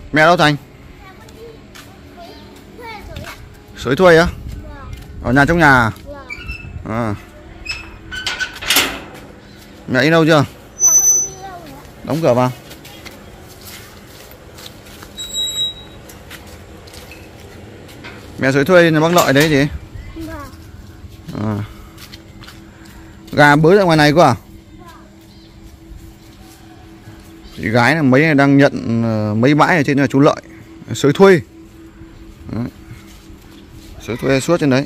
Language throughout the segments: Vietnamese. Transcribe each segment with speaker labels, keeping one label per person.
Speaker 1: Mẹ đâu Thành? Sới thuê á? Ở nhà trong nhà à? À. Mẹ đi đâu chưa? Đóng cửa vào. Mẹ sới thuê nhà bác Lợi đấy gì? À. Gà bới ra ngoài này cơ à? Chị gái là mấy đang nhận mấy bãi ở trên là chú Lợi sới thuê. Đấy. Sới thuê suốt trên đấy.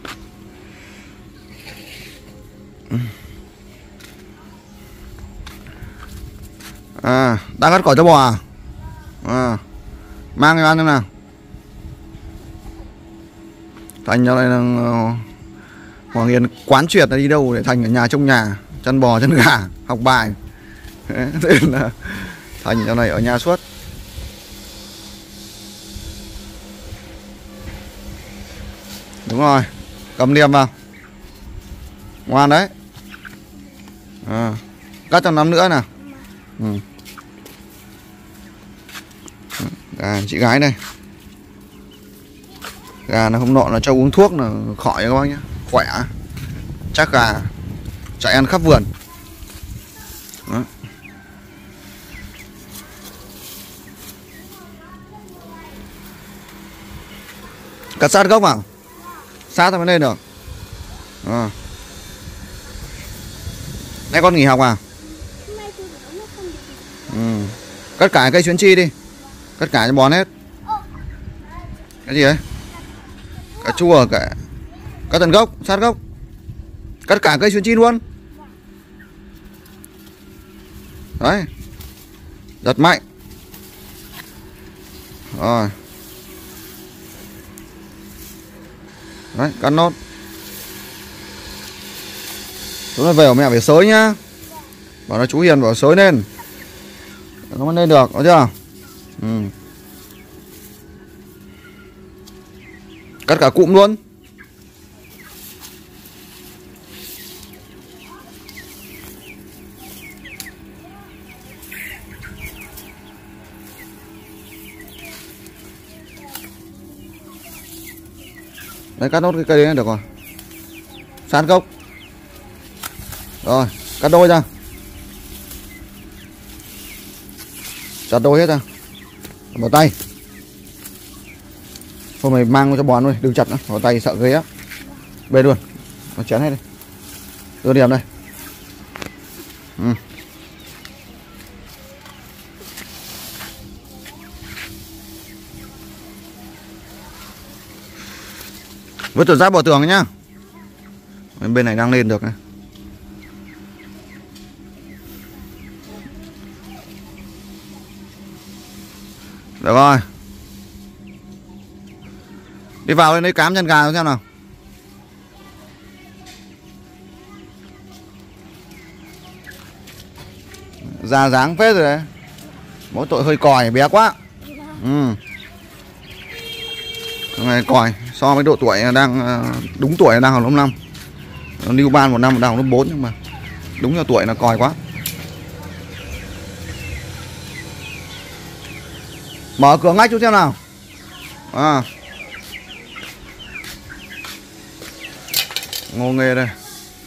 Speaker 1: À, đang cắt cỏ cho bò à? À, mang cho ăn xem nào. Thành giờ này là Hoàng Hiền quán triệt là đi đâu để Thành ở nhà trong nhà, chăn bò chăn gà, học bài. Thế nên là Thành giờ này ở nhà suốt. Đúng rồi, cầm liềm vào. Ngoan đấy. À, cắt cho nắm nữa nào. Ừ. Gà chị gái đây. Gà nó hôm nọ là cho uống thuốc là khỏi các bác nhé, khỏe. Chắc gà chạy ăn khắp vườn. Đó. Cắt sát gốc vào. Sát ra mới lên được. À. Nay con nghỉ học à? Ừ. Cắt cả cây xuyến chi đi. Cắt cả cho bón hết. Cái gì đấy? Cà chua cả. Cắt tận gốc, sát gốc. Cắt cả cây xuyến chi luôn. Đấy. Giật mạnh. Rồi. Đấy, cắt nốt. Chúng nó về của mẹ phải xới nhá. Bảo nó chú Hiền bảo xới lên. Nó mới lên được, có chưa? Ừ. Cắt cả cụm luôn. Đấy, cắt nốt cái cây đấy được rồi. Sát gốc. Rồi, cắt đôi ra. Chặt đôi hết ra. Bỏ tay. Thôi mày mang cho bón thôi, đừng chặt nữa, bỏ tay sợ ghế á. Bê luôn. Nó chén hết đi. Đưa điểm đây. Ừ. Vứt từ rác bỏ tường nhá. Bên này đang lên được này. Được rồi. Đi vào lấy cám chân gà xem nào. Da dáng phết rồi đấy. Mỗi tội hơi còi bé quá. Ừ. Này còi so với độ tuổi đang đúng tuổi đang học lớp 5. Lưu ban một năm đang học lớp 4 nhưng mà đúng là tuổi là còi quá. Mở cửa ngách chút xem nào. À. Ngô nghê đây.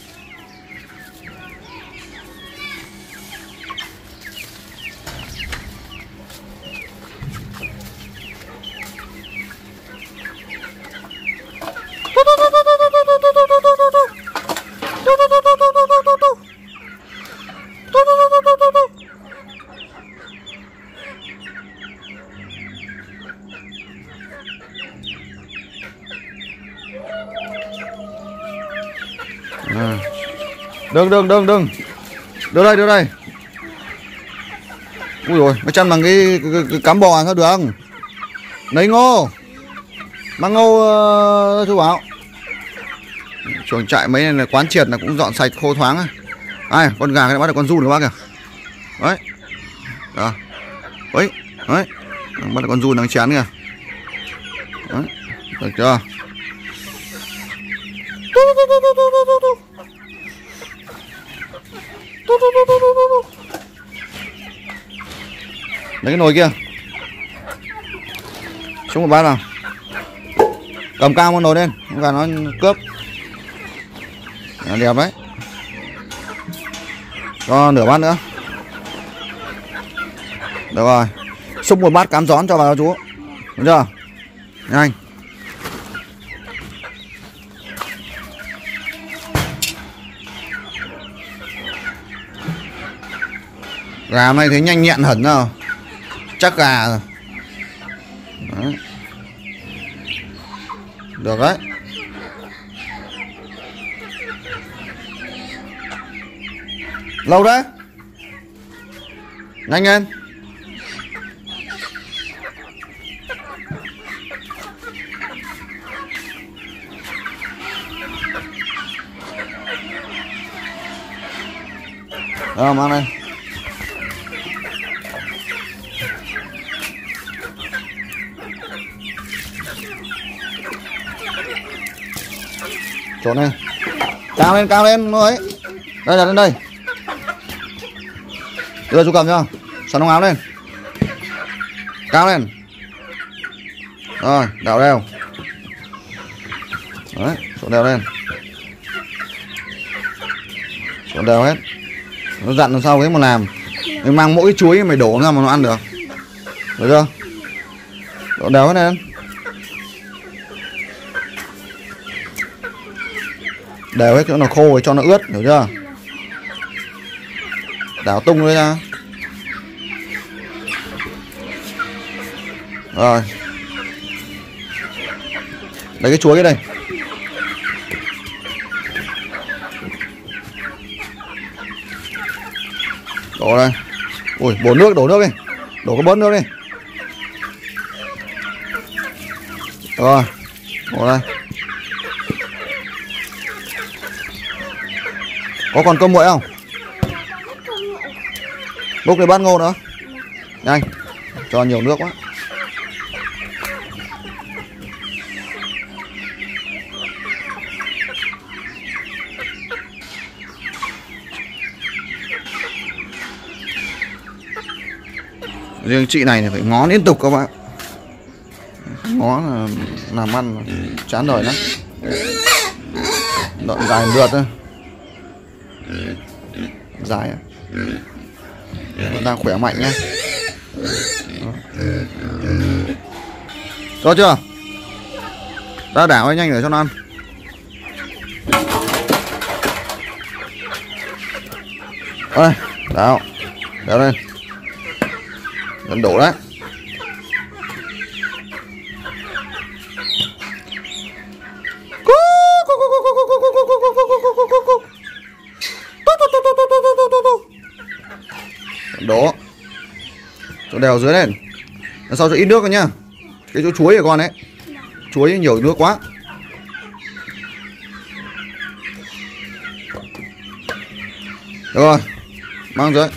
Speaker 1: À. Đừng đưa đây. Ui rồi nó chăn bằng cái cám bò sao được. Lấy ngô. Mang ngô chú Bảo. Chuồng trại mấy này là quán triệt là cũng dọn sạch khô thoáng. Ai con gà cái bắt được con giun của bác kìa. Đấy. Đó. Đấy. Đấy. Bắt được con giun đang chán kìa. Đấy. Được chưa? Lấy cái nồi kia. Xuống một bát nào. Cầm cao con nồi lên, không cần nó cướp. Đẹp đấy. Cho nửa bát nữa. Được rồi. Xúc một bát cám gión cho vào chú. Đúng chưa? Nhanh. Gà hôm nay thấy nhanh nhẹn hẳn rồi. Chắc gà rồi. Đấy. Được đấy. Lâu đấy. Nhanh lên. Đó, mang đây. Trốn này. Cao lên nó ấy. Đây đặt lên đây. Đưa chú cầm cho. Xoắn ống áo lên. Cao lên. Rồi, đảo đều. Đấy, trộn đều lên. Trộn đều hết. Nó dặn làm sao thế mà làm. Mày mang mỗi cái chuối mày đổ ra mà nó ăn được. Được chưa? Trộn đều hết lên. Đều hết cho nó khô cho nó ướt, hiểu chưa? Đảo tung lên ra. Rồi. Lấy cái chuối cái đây. Đổ đây. Ui, đổ nước đi. Đổ cái bớt nước đi. Rồi. Đổ đây. Có còn cơm nguội không? Bốc cái bát ngô nữa. Nhanh. Cho nhiều nước quá. Riêng chị này phải ngó liên tục các bạn. Ngó là làm ăn chán đời lắm. Đoạn dài lượt thôi. Dài à? Nó đang khỏe mạnh nhá. Cho chưa? Ta đảo ấy nhanh để cho nó ăn. Đây, đảo. Đảo lên. Gần đổ đấy. Đổ. Cho đều dưới lên. Lần sau cho ít nước rồi nhá. Cái chỗ chuối của con ấy. Chuối nhiều nước quá. Được rồi. Mang dưới.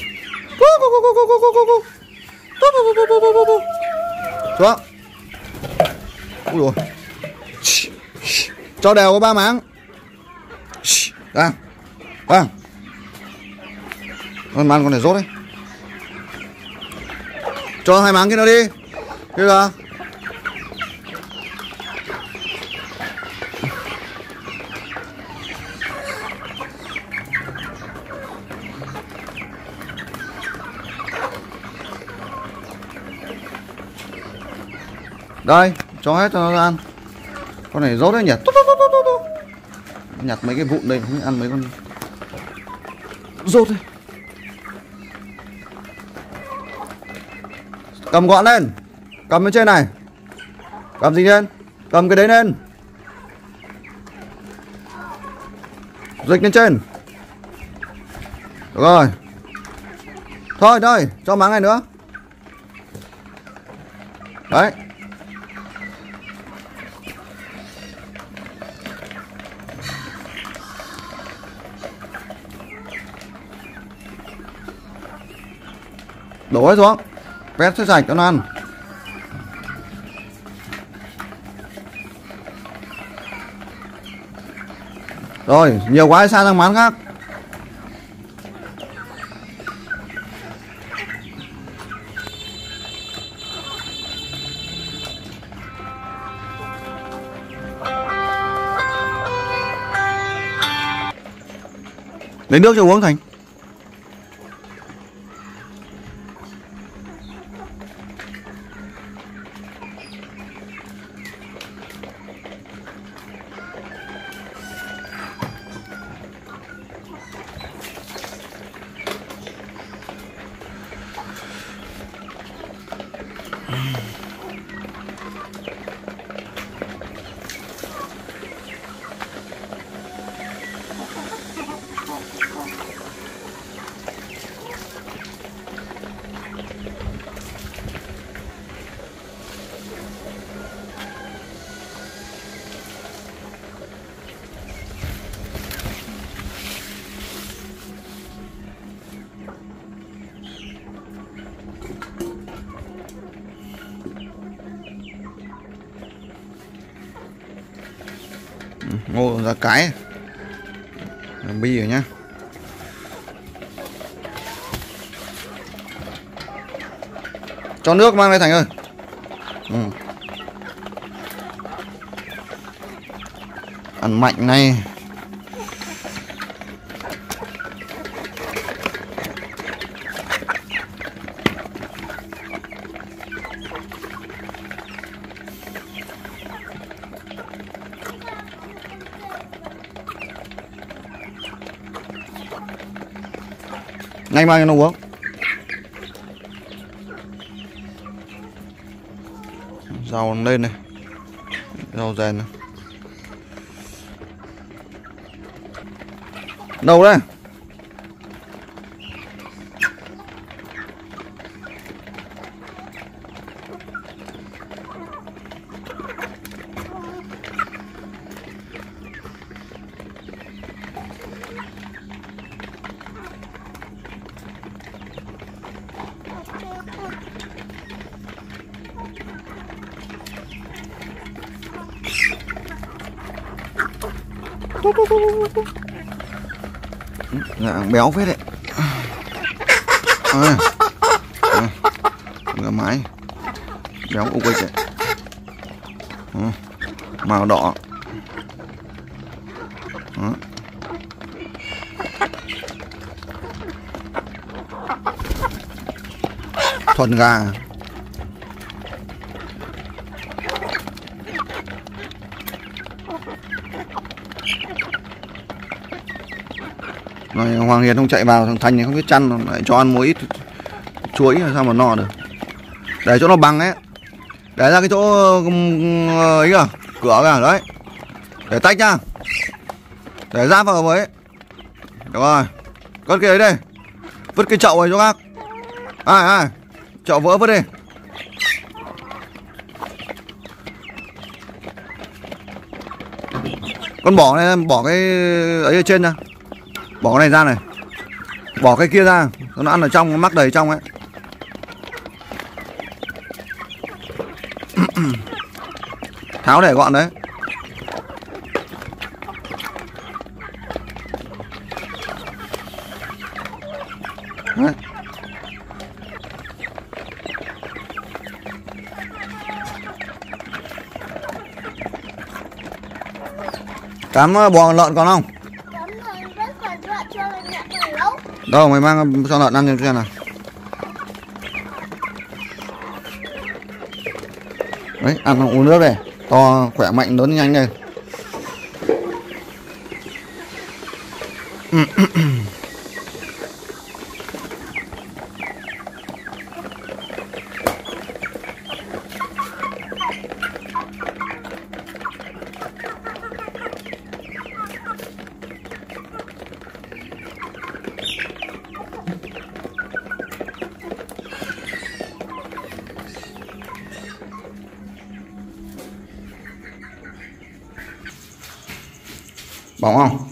Speaker 1: Xuống. Ui dồi. Cho đều có 3 máng. Đang. Vâng. Con ăn con này rốt đấy. Cho 2 máng kia nó đi. Kia ra. Đây, cho hết cho nó ăn. Con này rốt đấy nhỉ. Nhặt mấy cái vụn đây không ăn mấy con rốt đây. Cầm gọn lên. Cầm bên trên này. Cầm gì lên? Cầm cái đấy lên. Dịch lên trên. Được rồi. Thôi, cho máng này nữa. Đấy. Đổ hết xuống. Vét cho sạch cho nó ăn. Rồi, nhiều quá sang sang món khác. Lấy nước cho uống Thành. Ngô ra cái bi rồi nhá. Cho nước mang đây Thành ơi. Ăn mạnh này. Nhanh mang cho nó uống. Rau lên này. Rau rèn này. Đâu đấy? Dạ, béo phết đấy. Ngựa mái béo ục ịch đấy. Màu đỏ. Thuần gà. Rồi Hoàng Hiền không chạy vào, thằng Thành này không biết chăn, lại cho ăn một ít chuối sao mà no được. Để chỗ nó bằng ấy. Để ra cái chỗ ấy kìa, cửa kìa, đấy. Để tách nhá. Để giáp vào với. Được rồi. Cất cái ấy đây. Vứt cái chậu này chỗ khác. Ai. Chậu vỡ vứt đi. Con bỏ này, bỏ cái ấy ở trên ra. Bỏ cái này ra này. Bỏ cái kia ra. Nó ăn ở trong, nó mắc đầy trong ấy. Tháo để gọn đấy. Đấy. Cám bò lợn còn không? Đâu mày mang cho lợn ăn cho xem nào. Đấy, ăn uống nước đây. To, khỏe mạnh, lớn nhanh đây. Bỏng không?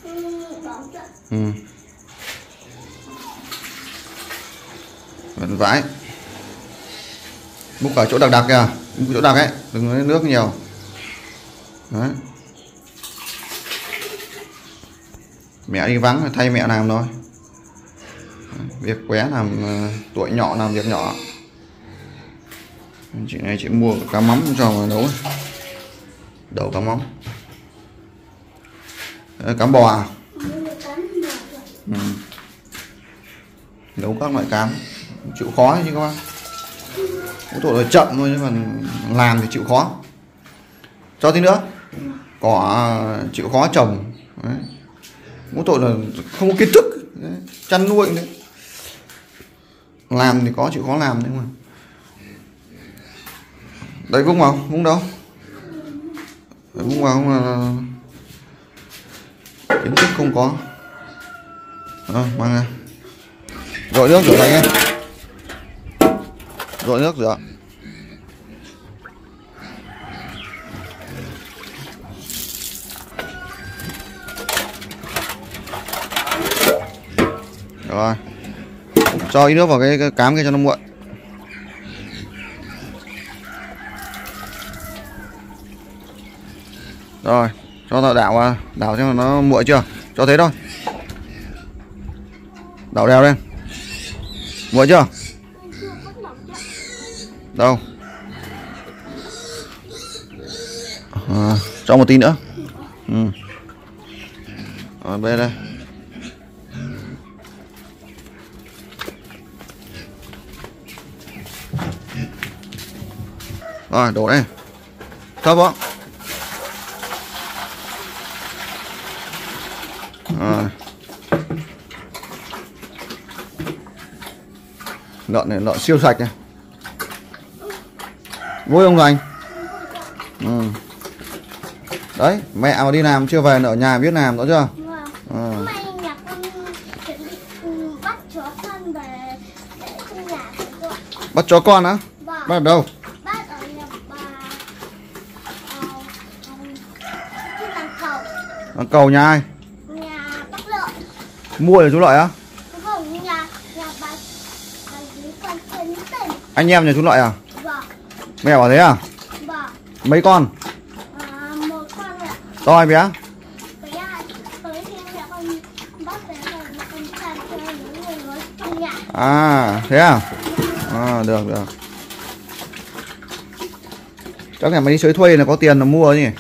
Speaker 1: Vẫn vãi. Múc ở chỗ đặc đặc kìa. Múc chỗ đặc ấy. Đừng lấy nước nhiều. Đấy. Mẹ đi vắng thay mẹ làm thôi. Việc qué làm tuổi nhỏ làm việc nhỏ. Chị này chị mua cá mắm cho mà nấu. Đầu cá mắm. Cám bò à? Nấu các loại cám chịu khó chứ các bác. Mỗi tội là chậm thôi chứ còn làm thì chịu khó. Cho tí nữa. Cỏ chịu khó trồng. Đấy. Mỗi tội là không có kiến thức. Đấy. Chăn nuôi đấy. Làm thì có chịu khó làm nhưng mà. Đấy vung vào, vung đâu? Đấy, vung vào không là kiến thức không có. Mang ra. Rội nước rửa tay nhé. Rội nước rửa. Rồi. Cho ít nước vào cái cám kia cho nó nguội. Rồi, cho nó đảo xem là nó nguội chưa. Cho thế thôi. Đảo đều lên. Nguội chưa? Đâu? Cho một tí nữa. Rồi bên đây. Rồi đổ đây. Thấp không? Rồi. Lợn này lợn siêu sạch này. Vui không Thành? Đấy, mẹ mà đi làm chưa về ở nhà biết làm rõ chưa?
Speaker 2: Hôm nay nhà con chuẩn bị bắt chó con về để trong nhà rồi.
Speaker 1: Bắt chó con á?
Speaker 2: Vâng.
Speaker 1: Bắt ở đâu?
Speaker 2: Bắt ở nhà bà trên làng cầu.
Speaker 1: Làng cầu nhà ai?
Speaker 2: Nhà bác Lợi.
Speaker 1: Mua ở chú Lợi á?
Speaker 2: Không, nhà bà dưới con trên tỉnh.
Speaker 1: Anh em nhà chú Lợi à?
Speaker 2: Vâng.
Speaker 1: Mẹ bảo thế à?
Speaker 2: Vâng.
Speaker 1: Mấy con?
Speaker 2: Một con ạ.
Speaker 1: To hay bé?
Speaker 2: Tới khi mẹ con bắt về rồi mẹ con chăn cho những người lớn trong nhà.
Speaker 1: À, thế à? Được. Chắc là mày đi chơi thuê là có tiền là mua nhỉ?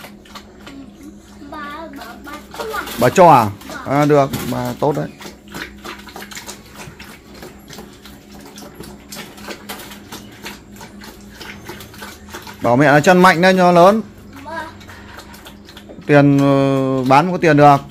Speaker 1: Bà cho à? Được, bà tốt đấy. Bảo mẹ là chăn mạnh lên cho nó lớn. Tiền bán có tiền được.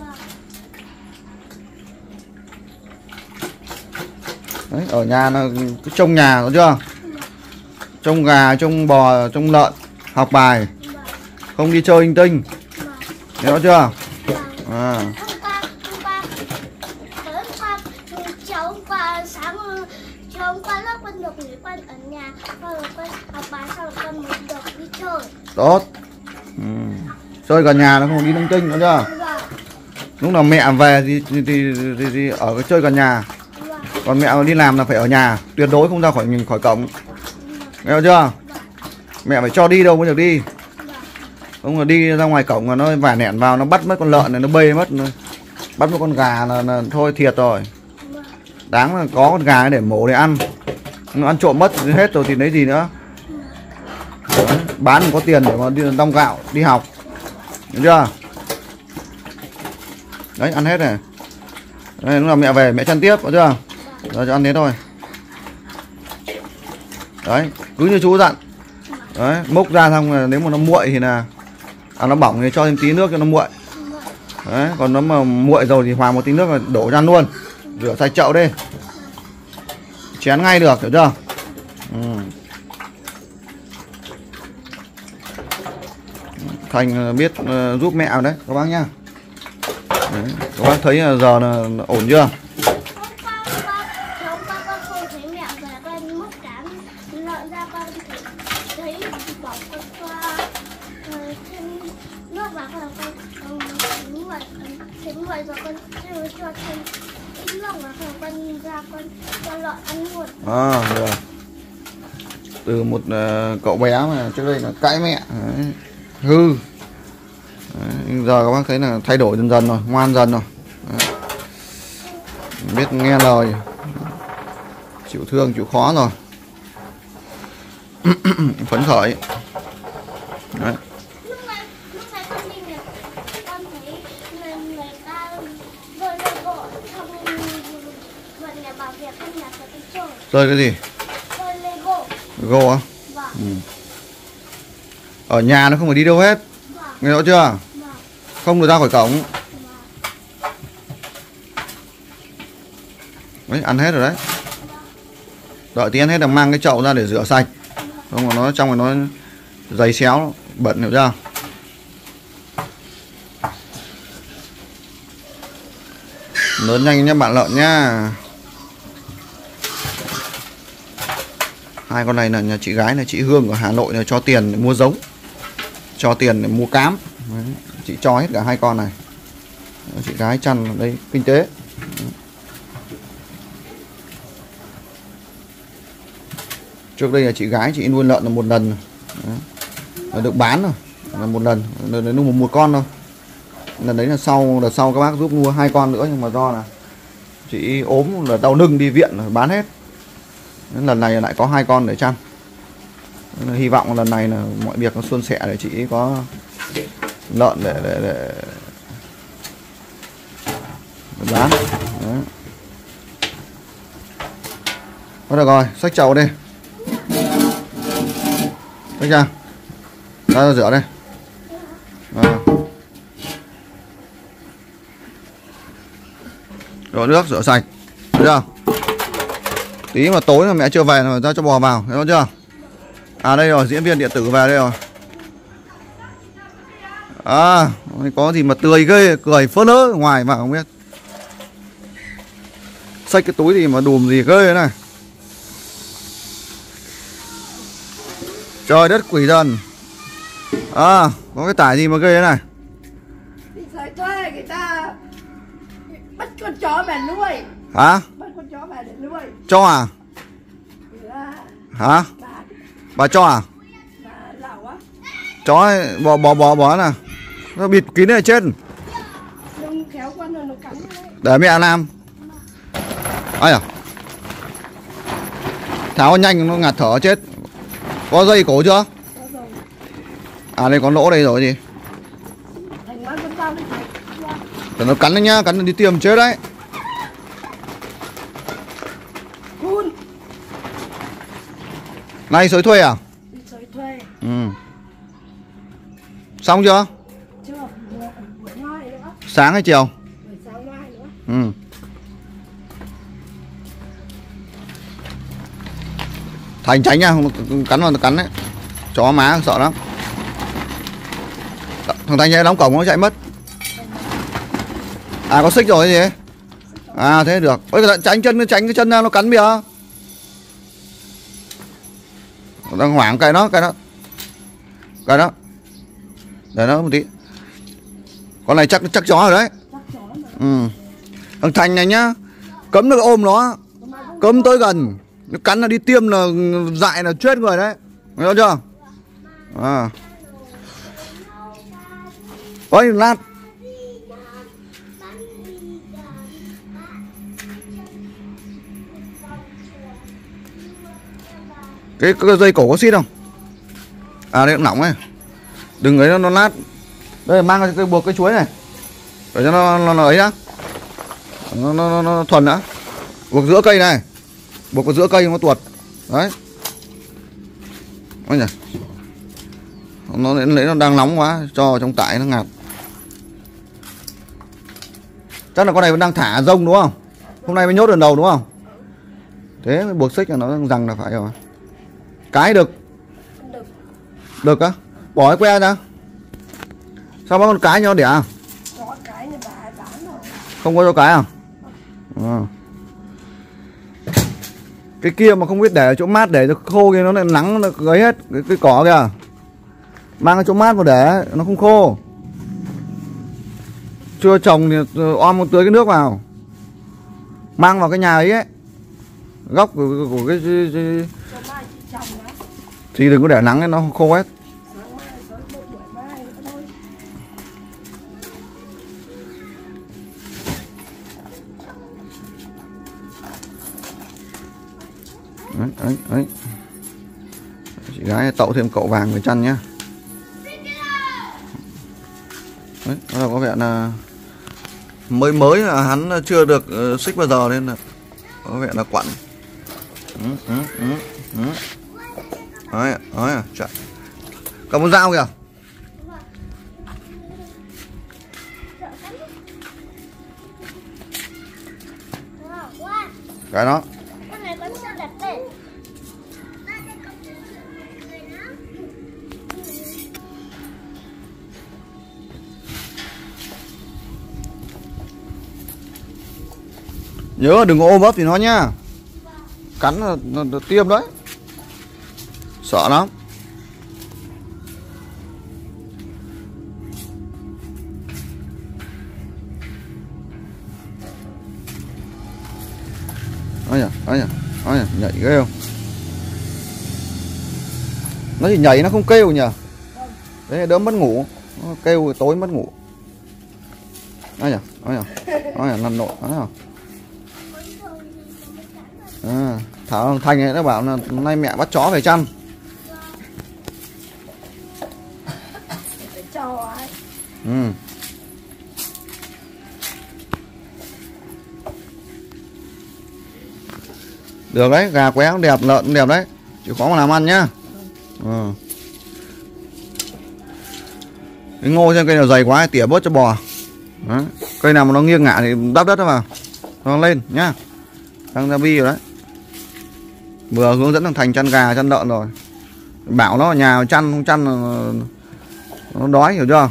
Speaker 1: Đấy, ở nhà là cứ trông nhà có chưa? Trông gà, trông bò, trông lợn, học bài. Không đi chơi linh tinh. Hiểu chưa?
Speaker 2: Hôm qua lớp con được nghỉ, con ở nhà, con học bài xong rồi con mới được đi chơi.
Speaker 1: Tốt. Chơi gần nhà nó không đi linh tinh nữa chưa? Lúc nào mẹ về thì ở cái chơi gần nhà. Còn mẹ đi làm là phải ở nhà, tuyệt đối không ra khỏi cổng. Hiểu chưa? Mẹ phải cho đi đâu mới được đi. Không là đi ra ngoài cổng mà nó vả nẹn vào, nó bắt mất con lợn này, nó bê mất, bắt mất con gà là thôi thiệt rồi. Đáng là có con gà để mổ để ăn. Nó ăn trộm mất hết rồi thì lấy gì nữa. Đấy, bán có tiền để mà đi đong gạo đi học. Hiểu chưa? Đấy, ăn hết này. Đây, lúc nào mẹ về mẹ chăn tiếp, có chưa? Rồi cho ăn thế thôi. Đấy, cứ như chú dặn. Đấy, múc ra xong là nếu mà nó nguội thì là nó bỏng thì cho thêm tí nước cho nó nguội. Đấy, còn nó mà nguội rồi thì hòa một tí nước là đổ ra luôn. Rửa sạch chậu đi. Chén ngay được, hiểu chưa? Thành biết giúp mẹ đấy các bác nhá. Đấy, các bác thấy giờ là ổn chưa?
Speaker 2: Hôm qua con không thấy mẹ về, con múc cám lợn ra, con thấy bỏ con qua thêm nước vào, con thấy nguội rồi con cho thêm ít nước vào, con ra con cho lợn ăn luôn.
Speaker 1: Được. Từ một cậu bé mà trước đây là cãi mẹ. Đấy, hư. Đấy, giờ các bác thấy là thay đổi dần dần rồi, ngoan dần rồi. Đấy. Biết nghe lời, chịu thương chịu khó rồi. Phấn khởi. Đấy.
Speaker 2: Lúc này con đi này, con thấy người ta rơi ra bộ xong
Speaker 1: Chơi cái gì?
Speaker 2: Chơi Lego.
Speaker 1: Lego á?
Speaker 2: Vâng.
Speaker 1: Ừ. Ở nhà nó không phải đi đâu hết.
Speaker 2: Vâng.
Speaker 1: Nghe rõ chưa?
Speaker 2: Vâng.
Speaker 1: Không được ra khỏi cổng.
Speaker 2: Vâng.
Speaker 1: Đấy, ăn hết rồi đấy. Đợi tí ăn hết là mang cái chậu ra để rửa sạch. Không mà nó trong này nó giấy xéo bẩn, hiểu chưa? Lớn nhanh nhé bạn lợn nhá. Hai con này là nhà chị gái, là chị Hương ở Hà Nội, là cho tiền để mua giống, cho tiền để mua cám. Đấy, chị cho hết cả hai con này. Chị gái chăn ở đây kinh tế. Trước đây là chị gái chị nuôi lợn là một lần. Đấy, là được bán rồi, là một lần, nuôi một con thôi. Lần đấy là đợt sau các bác giúp mua hai con nữa, nhưng mà do là chị ốm là đau lưng đi viện rồi bán hết. Nên lần này lại có hai con để chăn. Nên hy vọng lần này là mọi việc nó suôn sẻ để chị có lợn để bán. Đấy. Thôi được rồi, xách chậu đi. Xách ra. Ra rửa đây. Đổ nước rửa sạch. Thấy chưa? Tí mà tối mà mẹ chưa về là ra cho bò vào, thấy chưa? À đây rồi, diễn viên điện tử về đây rồi. À, có gì mà tươi ghê, cười phớt lớ ngoài mà không biết. Xách cái túi gì mà đùm gì ghê thế này. Trời đất quỷ thần. À, có cái tải gì mà ghê thế này.
Speaker 3: Đi sới thuê người ta bắt con chó về nuôi.
Speaker 1: Hả?
Speaker 3: Bắt con chó về để nuôi.
Speaker 1: Cho à?
Speaker 3: Là
Speaker 1: Hả? Bà cho à?
Speaker 3: bà lão á.
Speaker 1: Chó ấy, bò nè. Nó bịt kín này chết.
Speaker 3: Đông kéo qua nó cắn đấy.
Speaker 1: Để mẹ làm. Ai à? Tháo nhanh nó ngạt thở chết. Có dây cổ chưa?
Speaker 3: Có rồi.
Speaker 1: À đây có lỗ đây rồi gì?
Speaker 3: Thành mắt con tao đi.
Speaker 1: Để nó cắn đấy nhá, cắn đi tiêm chết đấy.
Speaker 3: Phun.
Speaker 1: Này sới thuê à?
Speaker 3: Đi sới thuê.
Speaker 1: Ừ. Xong chưa?
Speaker 3: Chưa. Buổi mai nữa.
Speaker 1: Sáng hay chiều?
Speaker 3: Buổi sáng mai nữa.
Speaker 1: Ừ. Thành tránh nha, không cắn vào nó cắn đấy. Chó má sợ lắm. Thằng Thành đóng cổng nó chạy mất. À có xích rồi gì? À thế được. Ôi tránh cái chân ra nó cắn bìa. Đang hoảng cái đó. Cái đó. Để nó một tí. Con này chắc chó rồi đấy. Ừ. Thằng Thành này nhá, cấm được ôm nó, cấm tới gần, nó cắn là đi tiêm là dại là chết người đấy, hiểu chưa? À. Ôi lát. Cái dây cổ có xít không? À đây cũng nóng ấy. Đừng ấy nó lát. Đây mang cái buộc cái chuối này. Để cho nó ấy đã. Nó thuần đã. Buộc giữa cây này. Buộc vào giữa cây nó tuột. Đấy. Ôi nhỉ. Nó lấy nó đang nóng quá, cho vào trong tải nó ngạt. Chắc là con này vẫn đang thả rông đúng không? Hôm nay mới nhốt lần đầu đúng không? Thế mới buộc xích là nó rằng là phải rồi. Cái được. Được á? Bỏ cái que ra. Sao bắt con cái cho đẻ à?
Speaker 3: Có cái nhà bà ai bán rồi.
Speaker 1: Không có cho cái à? À. Cái kia mà không biết để ở chỗ mát để cho khô kia nó lại nắng nó gấy hết cái cỏ kìa. Mang cái chỗ mát vào để nó không khô. Chưa trồng thì om tưới cái nước vào. Mang vào cái nhà ấy góc của cái thì đừng có để nắng nó khô hết. Đấy. Chị gái tậu thêm cậu vàng với chăn nhá. Đấy, đó là có vẻ là mới là hắn chưa được xích bao giờ nên là có vẻ là quặn. Đấy, đấy, chạy. Cầm con dao kìa. Cái đó.
Speaker 2: Con này con sao đẹp đấy.
Speaker 1: Nhớ đừng có ôm ấp thì nó nhá. Cắn là tiêm đấy. Sợ lắm. Ôi nhỉ, nhảy ghê không? Nó chỉ nhảy nó không kêu nhỉ? Đấy đỡ mất ngủ. Nó kêu tối mất ngủ. Ôi nhỉ, lăn lộn, thấy không? Thảo Thành ấy nó bảo là nay mẹ bắt chó về chăn.
Speaker 3: Phải cho ai.
Speaker 1: Được đấy, gà qué cũng đẹp, lợn cũng đẹp đấy. Chỉ khó mà làm ăn nhá. Cái ngô trên cây nào dày quá tỉa bớt cho bò. Đấy. Cây nào mà nó nghiêng ngả thì đắp đất nó vào. Nó lên nhá. Đang ra bi rồi đấy. Vừa hướng dẫn thằng Thành chăn gà chăn lợn rồi. Bảo nó ở nhà chăn không chăn nó đói, hiểu chưa?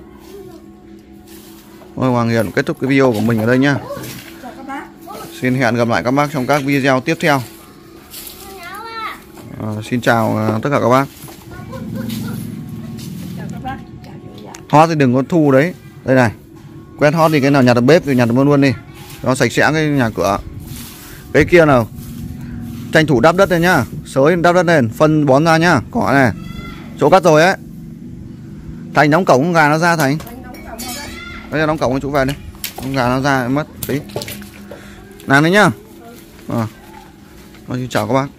Speaker 1: Thôi Hoàng Hiền kết thúc cái video của mình ở đây nhá.
Speaker 3: Chào các bác.
Speaker 1: Xin hẹn gặp lại các bác trong các video tiếp theo. Xin chào tất cả các bác.
Speaker 3: Chào các bác. Chào chủ nhà.
Speaker 1: Hót thì đừng có thu đấy. Đây này. Quét hót thì cái nào nhặt được bếp thì nhặt được luôn đi. Nó sạch sẽ cái nhà cửa. Cái kia nào tranh thủ đắp đất lên nhá. Sới đắp đất lên, phân bón ra nhá. Cỏ này. Chỗ cắt rồi ấy. Thành đóng cổng con gà nó ra Thành. Đây là đóng cổng cho chú về đi. Con gà nó ra mất tí. Làm đấy nhá. Xin chào các bác.